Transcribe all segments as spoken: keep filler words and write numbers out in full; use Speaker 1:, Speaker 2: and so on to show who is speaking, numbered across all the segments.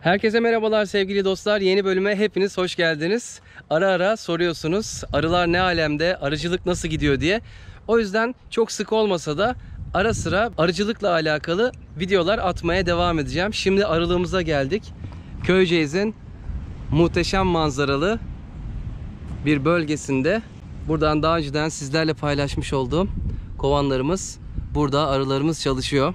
Speaker 1: Herkese merhabalar sevgili dostlar. Yeni bölüme hepiniz hoş geldiniz. Ara ara soruyorsunuz arılar ne alemde, arıcılık nasıl gidiyor diye. O yüzden çok sık olmasa da ara sıra arıcılıkla alakalı videolar atmaya devam edeceğim. Şimdi arılığımıza geldik. Köyceğiz'in muhteşem manzaralı bir bölgesinde. Buradan daha önceden sizlerle paylaşmış olduğum kovanlarımız, burada arılarımız çalışıyor.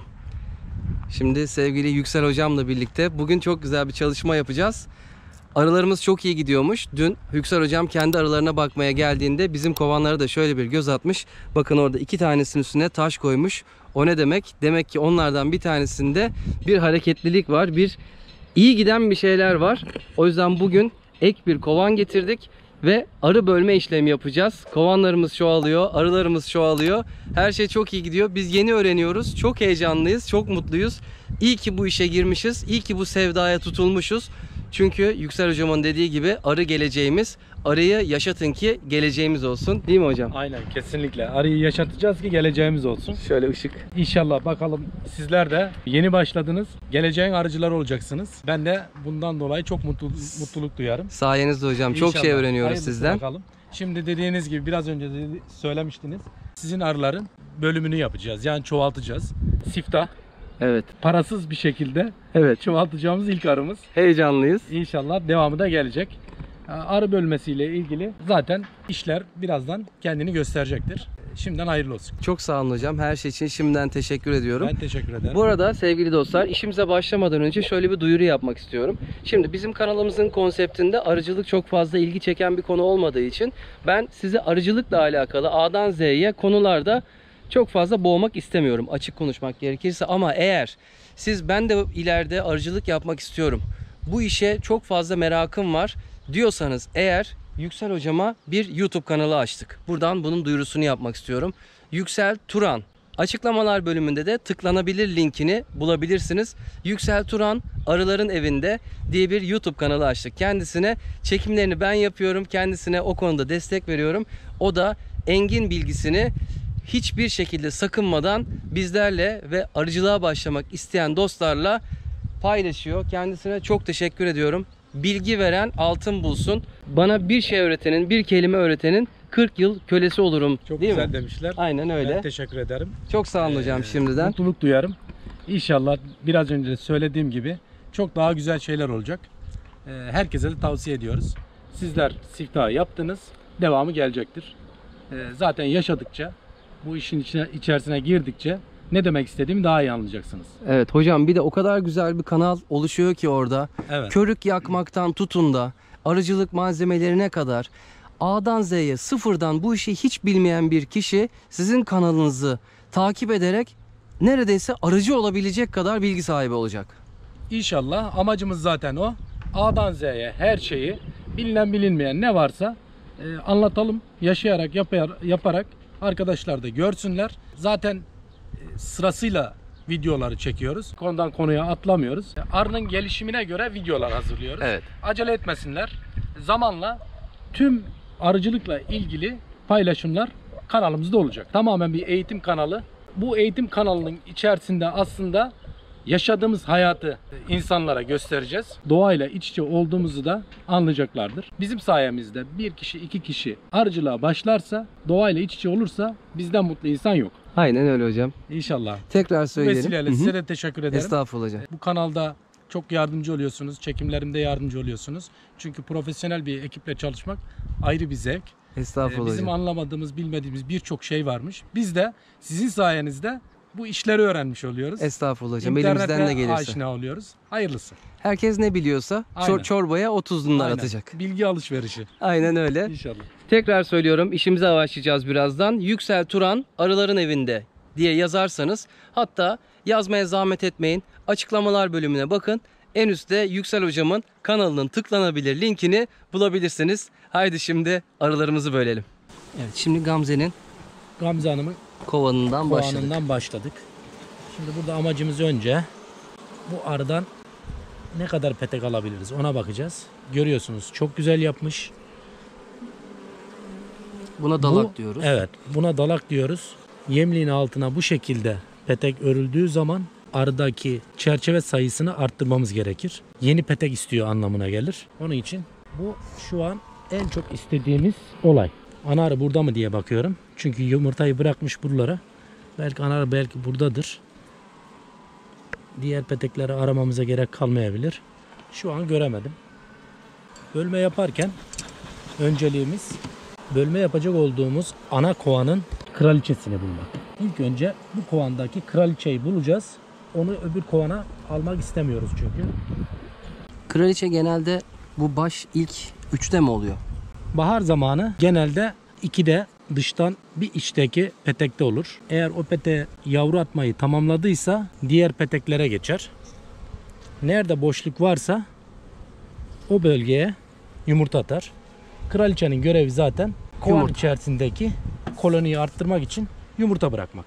Speaker 1: Şimdi sevgili Yüksel hocamla birlikte bugün çok güzel bir çalışma yapacağız. Arılarımız çok iyi gidiyormuş. Dün Yüksel hocam kendi arılarına bakmaya geldiğinde bizim kovanlara da şöyle bir göz atmış. Bakın orada iki tanesinin üstüne taş koymuş. O ne demek? Demek ki onlardan bir tanesinde bir hareketlilik var. Bir iyi giden bir şeyler var. O yüzden bugün ek bir kovan getirdik. Ve arı bölme işlemi yapacağız. Kovanlarımız çoğalıyor, arılarımız çoğalıyor. Her şey çok iyi gidiyor. Biz yeni öğreniyoruz. Çok heyecanlıyız, çok mutluyuz. İyi ki bu işe girmişiz. İyi ki bu sevdaya tutulmuşuz. Çünkü Yüksel hocamın dediği gibi arı geleceğimiz. Arıyı yaşatın ki geleceğimiz olsun. Değil mi hocam?
Speaker 2: Aynen, kesinlikle. Arıyı yaşatacağız ki geleceğimiz olsun.
Speaker 1: Şöyle ışık.
Speaker 2: İnşallah bakalım, sizler de yeni başladınız. Geleceğin arıcılar olacaksınız. Ben de bundan dolayı çok mutlu, mutluluk duyarım.
Speaker 1: Sayenizde hocam. İnşallah. Çok şey öğreniyoruz
Speaker 2: Hayırlısı
Speaker 1: sizden.
Speaker 2: Bakalım. Şimdi dediğiniz gibi biraz önce de söylemiştiniz. Sizin arıların bölümünü yapacağız. Yani çoğaltacağız. Siftah.
Speaker 1: Evet.
Speaker 2: Parasız bir şekilde
Speaker 1: Evet.
Speaker 2: çoğaltacağımız ilk arımız.
Speaker 1: Heyecanlıyız.
Speaker 2: İnşallah devamı da gelecek. Arı bölmesiyle ilgili zaten işler birazdan kendini gösterecektir. Şimdiden hayırlı olsun.
Speaker 1: Çok sağ olun hocam. Her şey için şimdiden teşekkür ediyorum.
Speaker 2: Ben teşekkür ederim.
Speaker 1: Bu arada sevgili dostlar, işimize başlamadan önce şöyle bir duyuru yapmak istiyorum. Şimdi bizim kanalımızın konseptinde arıcılık çok fazla ilgi çeken bir konu olmadığı için ben sizi arıcılıkla alakalı A'dan Z'ye konularda çok fazla boğmak istemiyorum, açık konuşmak gerekirse. Ama eğer siz ben de ileride arıcılık yapmak istiyorum, bu işe çok fazla merakım var diyorsanız eğer, Yüksel hocama bir YouTube kanalı açtık. Buradan bunun duyurusunu yapmak istiyorum. Yüksel Turan. Açıklamalar bölümünde de tıklanabilir linkini bulabilirsiniz. Yüksel Turan Arıların Evinde diye bir YouTube kanalı açtık. Kendisine çekimlerini ben yapıyorum. Kendisine o konuda destek veriyorum. O da engin bilgisini hiçbir şekilde sakınmadan bizlerle ve arıcılığa başlamak isteyen dostlarla paylaşıyor. Kendisine çok teşekkür ediyorum. Bilgi veren altın bulsun. Bana bir şey öğretenin, bir kelime öğretenin kırk yıl kölesi olurum.
Speaker 2: Çok
Speaker 1: değil
Speaker 2: güzel
Speaker 1: mi?
Speaker 2: demişler.
Speaker 1: Aynen öyle.
Speaker 2: Ben teşekkür ederim.
Speaker 1: Çok sağ olun hocam
Speaker 2: Ee,
Speaker 1: şimdiden.
Speaker 2: Mutluluk duyarım. İnşallah biraz önce de söylediğim gibi çok daha güzel şeyler olacak. Ee, herkese de tavsiye ediyoruz. Sizler siftahı yaptınız. Devamı gelecektir. Ee, zaten yaşadıkça, bu işin içine, içerisine girdikçe ne demek istediğimi daha iyi anlayacaksınız.
Speaker 1: Evet hocam, bir de o kadar güzel bir kanal oluşuyor ki orada.
Speaker 2: Evet.
Speaker 1: Körük yakmaktan tutun da arıcılık malzemelerine kadar A'dan Z'ye sıfırdan bu işi hiç bilmeyen bir kişi sizin kanalınızı takip ederek neredeyse arıcı olabilecek kadar bilgi sahibi olacak.
Speaker 2: İnşallah amacımız zaten o. A'dan Z'ye her şeyi, bilinen bilinmeyen ne varsa e, anlatalım. Yaşayarak, yapar, yaparak arkadaşlar da görsünler. Zaten e, sırasıyla videoları çekiyoruz. Konudan konuya atlamıyoruz. Arının gelişimine göre videolar hazırlıyoruz.
Speaker 1: Evet.
Speaker 2: Acele etmesinler. Zamanla tüm arıcılıkla ilgili paylaşımlar kanalımızda olacak. Tamamen bir eğitim kanalı. Bu eğitim kanalının içerisinde aslında yaşadığımız hayatı insanlara göstereceğiz. Doğayla iç içe olduğumuzu da anlayacaklardır. Bizim sayemizde bir kişi, iki kişi arıcılığa başlarsa, doğayla iç içe olursa bizden mutlu insan yok.
Speaker 1: Aynen öyle hocam.
Speaker 2: İnşallah.
Speaker 1: Tekrar
Speaker 2: Bu
Speaker 1: söyleyelim.
Speaker 2: vesileyle size de teşekkür ederim.
Speaker 1: Estağfurullah hocam.
Speaker 2: Bu kanalda çok yardımcı oluyorsunuz. Çekimlerimde yardımcı oluyorsunuz. Çünkü profesyonel bir ekiple çalışmak ayrı bir zevk.
Speaker 1: Estağfurullah
Speaker 2: Bizim
Speaker 1: hocam.
Speaker 2: anlamadığımız, bilmediğimiz birçok şey varmış. Biz de sizin sayenizde bu işleri öğrenmiş oluyoruz.
Speaker 1: Estağfurullah hocam.
Speaker 2: İnternete
Speaker 1: Elimizden ne gelirse.
Speaker 2: aşina oluyoruz. Hayırlısı.
Speaker 1: Herkes ne biliyorsa
Speaker 2: Aynen.
Speaker 1: çor çorbaya o tuzluğundan
Speaker 2: Aynen.
Speaker 1: atacak.
Speaker 2: Bilgi alışverişi.
Speaker 1: Aynen öyle.
Speaker 2: İnşallah.
Speaker 1: Tekrar söylüyorum, işimize başlayacağız birazdan. Yüksel Turan Arıların Evinde diye yazarsanız, hatta yazmaya zahmet etmeyin, açıklamalar bölümüne bakın. En üstte Yüksel hocamın kanalının tıklanabilir linkini bulabilirsiniz. Haydi şimdi arılarımızı bölelim. Evet, şimdi Gamze'nin
Speaker 2: Gamze Hanım'ın
Speaker 1: kovanından başladık.
Speaker 2: kovanından başladık. Şimdi burada amacımız önce bu arıdan ne kadar petek alabiliriz ona bakacağız. Görüyorsunuz çok güzel yapmış.
Speaker 1: Buna dalak
Speaker 2: Bu,
Speaker 1: diyoruz.
Speaker 2: Evet, buna dalak diyoruz. Yemliğin altına bu şekilde petek örüldüğü zaman arıdaki çerçeve sayısını arttırmamız gerekir. Yeni petek istiyor anlamına gelir. Onun için bu şu an en çok istediğimiz olay. Ana arı burada mı diye bakıyorum. Çünkü yumurtayı bırakmış buralara. Belki ana arı belki buradadır. Diğer petekleri aramamıza gerek kalmayabilir. Şu an göremedim. Bölme yaparken önceliğimiz bölme yapacak olduğumuz ana kovanın kraliçesini bulmak. İlk önce bu kovandaki kraliçeyi bulacağız. Onu öbür kovana almak istemiyoruz çünkü.
Speaker 1: Kraliçe genelde bu baş ilk üçte mi oluyor?
Speaker 2: Bahar zamanı genelde ikide dıştan bir içteki petekte olur. Eğer o pete yavru atmayı tamamladıysa diğer peteklere geçer. Nerede boşluk varsa o bölgeye yumurta atar. Kraliçenin görevi zaten kovan
Speaker 1: Yumurta.
Speaker 2: içerisindeki koloniyi arttırmak için yumurta bırakmak.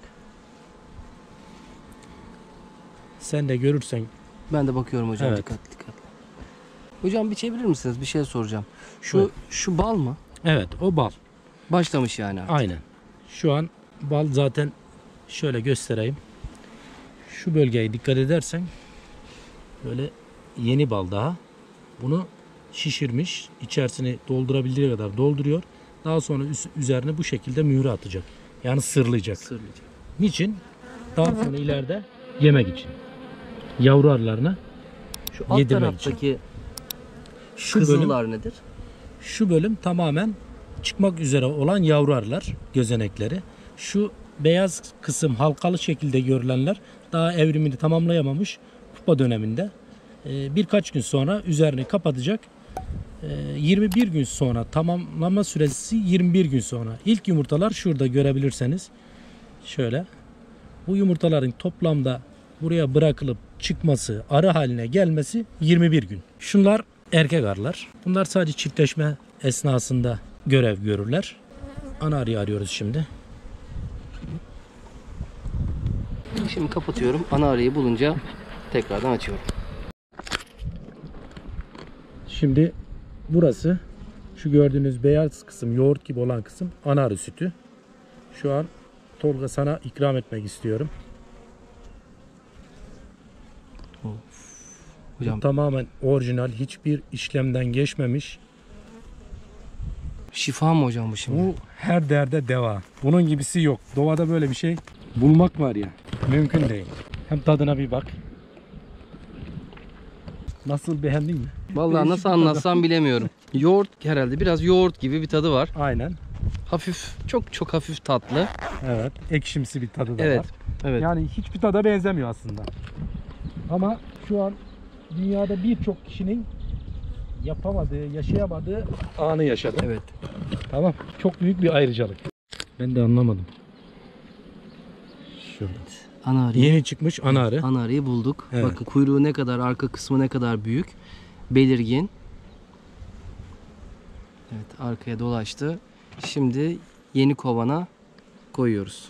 Speaker 2: Sen de görürsen
Speaker 1: Ben de bakıyorum hocam,
Speaker 2: Evet.
Speaker 1: dikkatli dikkatli. Hocam bir çevirir misiniz? Bir şey soracağım. Şu
Speaker 2: Buyur.
Speaker 1: şu bal mı?
Speaker 2: evet o bal.
Speaker 1: Başlamış yani artık.
Speaker 2: Aynen. Şu an bal zaten şöyle göstereyim. Şu bölgeye dikkat edersen böyle yeni bal daha. Bunu şişirmiş. İçerisini doldurabildiği kadar dolduruyor. Daha sonra üs- üzerine bu şekilde mühür atacak. Yani sırlayacak.
Speaker 1: Sırlayacak.
Speaker 2: Niçin? Daha sonra ileride yemek için. Yavru arılarına
Speaker 1: Şu alt
Speaker 2: yedirmek
Speaker 1: taraftaki
Speaker 2: şu bölüm,
Speaker 1: kızıllar nedir?
Speaker 2: şu bölüm tamamen çıkmak üzere olan yavru arılar, gözenekleri. Şu beyaz kısım halkalı şekilde görülenler daha evrimini tamamlayamamış pupa döneminde. Ee, birkaç gün sonra üzerini kapatacak. Ee, yirmi bir gün sonra, tamamlama süresi yirmi bir gün sonra. İlk yumurtalar şurada görebilirseniz. Şöyle. Bu yumurtaların toplamda buraya bırakılıp çıkması, arı haline gelmesi yirmi bir gün. Şunlar erkek arılar. Bunlar sadece çiftleşme esnasında görev görürler. Ana arıyı arıyoruz şimdi.
Speaker 1: Şimdi kapatıyorum. Ana arayı bulunca tekrardan açıyorum.
Speaker 2: Şimdi burası, şu gördüğünüz beyaz kısım, yoğurt gibi olan kısım ana arı sütü. Şu an Tolga sana ikram etmek istiyorum.
Speaker 1: Hocam
Speaker 2: Bu tamamen orijinal, hiçbir işlemden geçmemiş.
Speaker 1: şifa mı hocam bu şimdi?
Speaker 2: Bu her derde deva. Bunun gibisi yok. Doğada böyle bir şey bulmak var ya, mümkün değil. Hem tadına bir bak. Nasıl, beğendin mi?
Speaker 1: Vallahi
Speaker 2: Değişik
Speaker 1: nasıl
Speaker 2: bir tadı.
Speaker 1: anlatsam bilemiyorum. Yoğurt herhalde, biraz yoğurt gibi bir tadı var.
Speaker 2: Aynen.
Speaker 1: Hafif, çok çok hafif tatlı.
Speaker 2: Evet. Ekşimsi bir tadı da
Speaker 1: Evet.
Speaker 2: var.
Speaker 1: Evet.
Speaker 2: Yani hiçbir tada benzemiyor aslında. Ama şu an dünyada birçok kişinin yapamadığı, yaşayamadığı anı yaşadım.
Speaker 1: Evet.
Speaker 2: Tamam. Çok büyük bir ayrıcalık. Ben de anlamadım. Şurada.
Speaker 1: Ana arıyı,
Speaker 2: Yeni çıkmış ana arı.
Speaker 1: ana arıyı bulduk.
Speaker 2: Evet.
Speaker 1: Bakın kuyruğu ne kadar, arka kısmı ne kadar büyük. Belirgin. Evet, arkaya dolaştı. Şimdi yeni kovana koyuyoruz.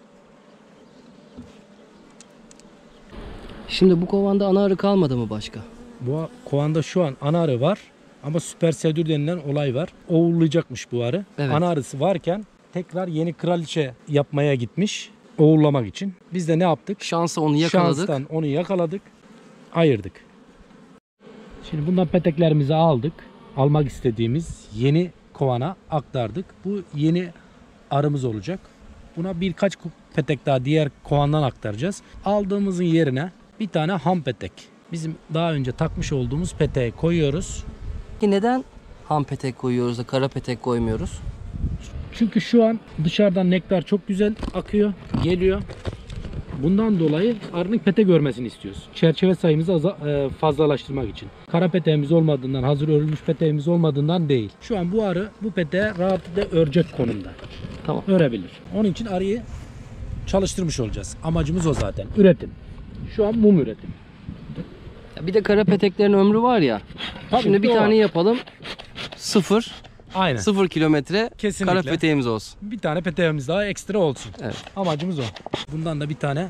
Speaker 1: Şimdi bu kovanda ana arı kalmadı mı başka?
Speaker 2: Bu kovanda şu an ana arı var. Ama süper sedür denilen olay var. Oğullayacakmış bu arı.
Speaker 1: Evet.
Speaker 2: Ana arısı varken tekrar yeni kraliçe yapmaya gitmiş. Oğullamak için. Biz de ne yaptık?
Speaker 1: Şansa onu yakaladık.
Speaker 2: Şanstan onu yakaladık. Ayırdık. Şimdi bundan peteklerimizi aldık. Almak istediğimiz yeni kovana aktardık. Bu yeni arımız olacak. Buna birkaç petek daha diğer kovandan aktaracağız. Aldığımızın yerine bir tane ham petek. Bizim daha önce takmış olduğumuz peteği koyuyoruz.
Speaker 1: Peki neden ham petek koyuyoruz da kara petek koymuyoruz?
Speaker 2: Çünkü şu an dışarıdan nektar çok güzel akıyor, geliyor. Bundan dolayı arının pete görmesini istiyoruz. Çerçeve sayımızı aza- e, fazlalaştırmak için. Kara peteğimiz olmadığından, hazır örülmüş peteğimiz olmadığından değil. Şu an bu arı bu peteğe rahatlıkla örecek konumda.
Speaker 1: Tamam.
Speaker 2: Örebilir. Onun için arıyı çalıştırmış olacağız. Amacımız o zaten. Üretim. Şu an mum üretim.
Speaker 1: Ya bir de kara peteklerin ömrü var ya.
Speaker 2: Tabii
Speaker 1: Şimdi
Speaker 2: ki
Speaker 1: bir
Speaker 2: o
Speaker 1: tane
Speaker 2: var.
Speaker 1: yapalım. Sıfır.
Speaker 2: Aynen.
Speaker 1: Sıfır kilometre
Speaker 2: Kesinlikle.
Speaker 1: kara peteğimiz olsun.
Speaker 2: Bir tane peteğimiz daha ekstra olsun.
Speaker 1: Evet.
Speaker 2: Amacımız o. Bundan da bir tane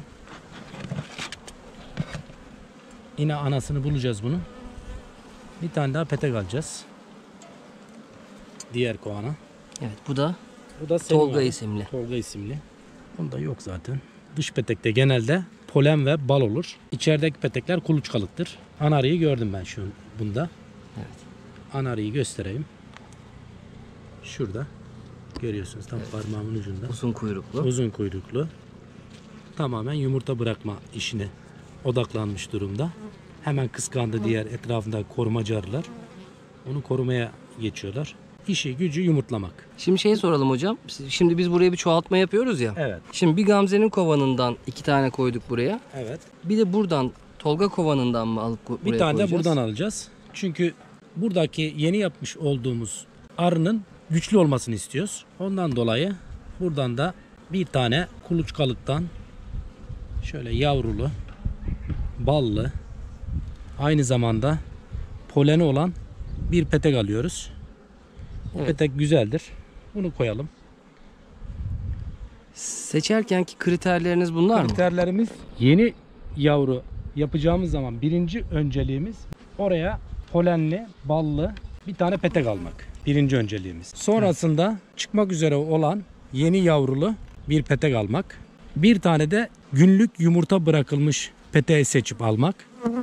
Speaker 2: yine anasını bulacağız bunu. Bir tane daha petek alacağız. Diğer kovana.
Speaker 1: Evet, bu da
Speaker 2: Bu da senin
Speaker 1: Tolga
Speaker 2: arın.
Speaker 1: isimli.
Speaker 2: Tolga isimli. Bunda yok zaten. Dış petekte genelde polen ve bal olur. İçerideki petekler kuluçkalıktır. Anarıyı gördüm ben şu bunda.
Speaker 1: Evet.
Speaker 2: Anarıyı göstereyim. Şurada. Görüyorsunuz tam parmağımın ucunda.
Speaker 1: Uzun kuyruklu.
Speaker 2: Uzun kuyruklu. Tamamen yumurta bırakma işine odaklanmış durumda. Hemen kıskandı diğer etrafında korumacı arılar. Onu korumaya geçiyorlar. İşi gücü yumurtlamak.
Speaker 1: Şimdi şey soralım hocam. Şimdi biz buraya bir çoğaltma yapıyoruz ya.
Speaker 2: Evet.
Speaker 1: Şimdi bir Gamze'nin kovanından iki tane koyduk buraya.
Speaker 2: Evet.
Speaker 1: Bir de buradan Tolga kovanından mı alıp buraya
Speaker 2: Bir tane
Speaker 1: koyacağız?
Speaker 2: de buradan alacağız. Çünkü buradaki yeni yapmış olduğumuz arının güçlü olmasını istiyoruz. Ondan dolayı buradan da bir tane kuluçkalıktan şöyle yavrulu, ballı, aynı zamanda poleni olan bir petek alıyoruz. O
Speaker 1: Evet.
Speaker 2: petek güzeldir. Bunu koyalım.
Speaker 1: Seçerkenki kriterleriniz bunlar mı?
Speaker 2: Kriterlerimiz yeni yavru yapacağımız zaman birinci önceliğimiz oraya polenli, ballı bir tane petek almak. Birinci önceliğimiz. Sonrasında çıkmak üzere olan yeni yavrulu bir petek almak. Bir tane de günlük yumurta bırakılmış peteği seçip almak.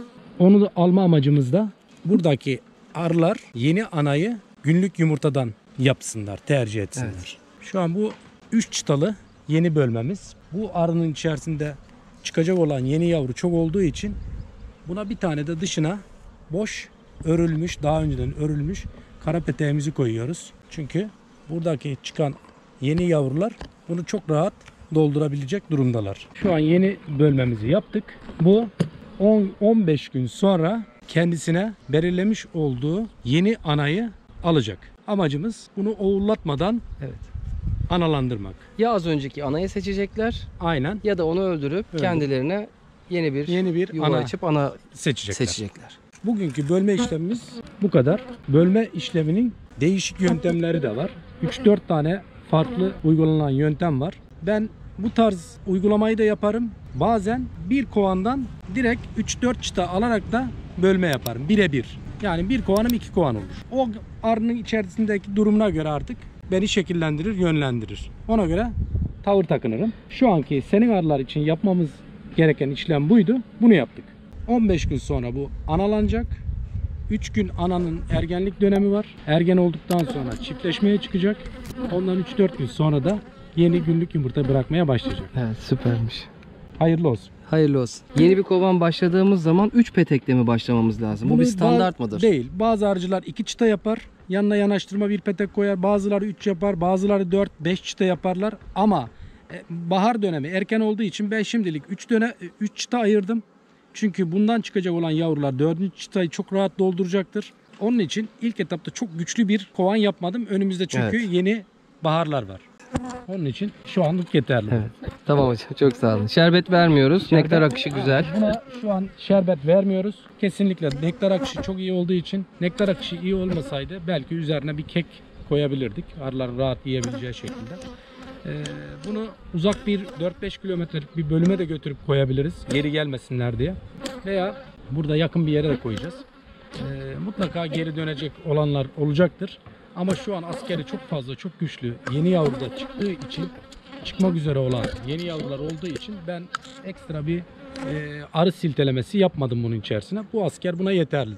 Speaker 2: Onu da alma amacımız da buradaki arılar yeni anayı günlük yumurtadan yapsınlar, tercih etsinler.
Speaker 1: Evet.
Speaker 2: Şu an bu üç çıtalı yeni bölmemiz. Bu arının içerisinde çıkacak olan yeni yavru çok olduğu için buna bir tane de dışına boş örülmüş, daha önceden örülmüş kara peteğimizi koyuyoruz. Çünkü buradaki çıkan yeni yavrular bunu çok rahat doldurabilecek durumdalar. Şu an yeni bölmemizi yaptık. Bu on on beş gün sonra kendisine belirlemiş olduğu yeni anayı alacak. Amacımız bunu oğullatmadan
Speaker 1: Evet.
Speaker 2: analandırmak.
Speaker 1: Ya az önceki anayı seçecekler
Speaker 2: Aynen
Speaker 1: ya da onu öldürüp
Speaker 2: Öldür.
Speaker 1: kendilerine yeni bir,
Speaker 2: yeni bir
Speaker 1: yuva
Speaker 2: ana
Speaker 1: açıp ana
Speaker 2: seçecekler.
Speaker 1: seçecekler.
Speaker 2: Bugünkü bölme işlemimiz bu kadar. Bölme işleminin değişik yöntemleri de var. üç dört tane farklı uygulanan yöntem var. Ben bu tarz uygulamayı da yaparım. Bazen bir kovandan direkt üç dört çıta alarak da bölme yaparım. Birebir. Yani bir kovanım iki kovan olur. O arının içerisindeki durumuna göre artık beni şekillendirir, yönlendirir. Ona göre tavır takınırım. Şu anki senin arılar için yapmamız gereken işlem buydu. Bunu yaptık. on beş gün sonra bu analanacak. üç gün ananın ergenlik dönemi var. Ergen olduktan sonra çiftleşmeye çıkacak. Ondan üç dört gün sonra da yeni günlük yumurta bırakmaya başlayacak.
Speaker 1: Evet, süpermiş.
Speaker 2: Hayırlı olsun.
Speaker 1: Hayırlı olsun. Yeni bir kovan başladığımız zaman üç petekle mi başlamamız lazım? Bu
Speaker 2: Bunu
Speaker 1: bir standart
Speaker 2: baz-
Speaker 1: mıdır?
Speaker 2: Değil. Bazı arıcılar iki çıta yapar. Yanına yanaştırma bir petek koyar. Bazıları üç yapar. Bazıları dört beş çıta yaparlar. Ama e, bahar dönemi erken olduğu için ben şimdilik üç döne üç çıta ayırdım. Çünkü bundan çıkacak olan yavrular dördüncü çıtayı çok rahat dolduracaktır. Onun için ilk etapta çok güçlü bir kovan yapmadım. Önümüzde çünkü
Speaker 1: Evet.
Speaker 2: yeni baharlar var. Onun için şu anlık yeterli.
Speaker 1: Evet. Tamam hocam, çok sağ olun. Şerbet vermiyoruz.
Speaker 2: Şerbet-
Speaker 1: Nektar akışı güzel.
Speaker 2: Buna şu an şerbet vermiyoruz. Kesinlikle nektar akışı çok iyi olduğu için, nektar akışı iyi olmasaydı belki üzerine bir kek koyabilirdik. Arılar rahat yiyebileceği şekilde. Ee, bunu uzak bir dört beş kilometrelik bir bölüme de götürüp koyabiliriz. Geri gelmesinler diye. Veya burada yakın bir yere de koyacağız. Ee, mutlaka geri dönecek olanlar olacaktır. Ama şu an askeri çok fazla, çok güçlü. Yeni yavru da çıktığı için, çıkmak üzere olan yeni yavrular olduğu için ben ekstra bir e, arı siltelemesi yapmadım bunun içerisine. Bu asker buna yeterli.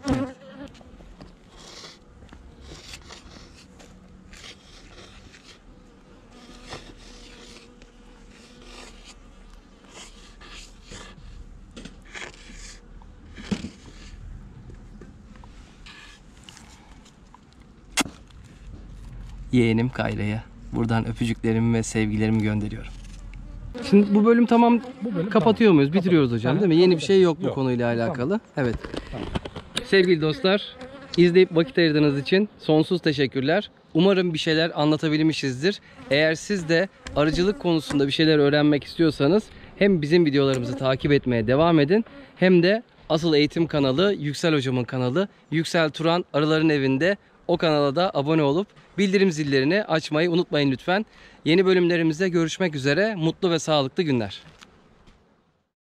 Speaker 1: Yeğenim Kayra'ya buradan öpücüklerimi ve sevgilerimi gönderiyorum. Şimdi bu bölüm tamam,
Speaker 2: Bu bölüm
Speaker 1: kapatıyor
Speaker 2: tamam.
Speaker 1: muyuz? Bitiriyoruz
Speaker 2: Kapat-
Speaker 1: hocam
Speaker 2: Aha,
Speaker 1: değil mi? Yeni bir şey yok bu
Speaker 2: yok.
Speaker 1: konuyla alakalı. Evet.
Speaker 2: Tamam.
Speaker 1: Sevgili dostlar, izleyip vakit ayırdığınız için sonsuz teşekkürler. Umarım bir şeyler anlatabilmişizdir. Eğer siz de arıcılık konusunda bir şeyler öğrenmek istiyorsanız hem bizim videolarımızı takip etmeye devam edin, hem de asıl eğitim kanalı Yüksel Hocam'ın kanalı Yüksel Turan Arıların Evi'nde, o kanala da abone olup bildirim zillerini açmayı unutmayın lütfen. Yeni bölümlerimizde görüşmek üzere. Mutlu ve sağlıklı günler.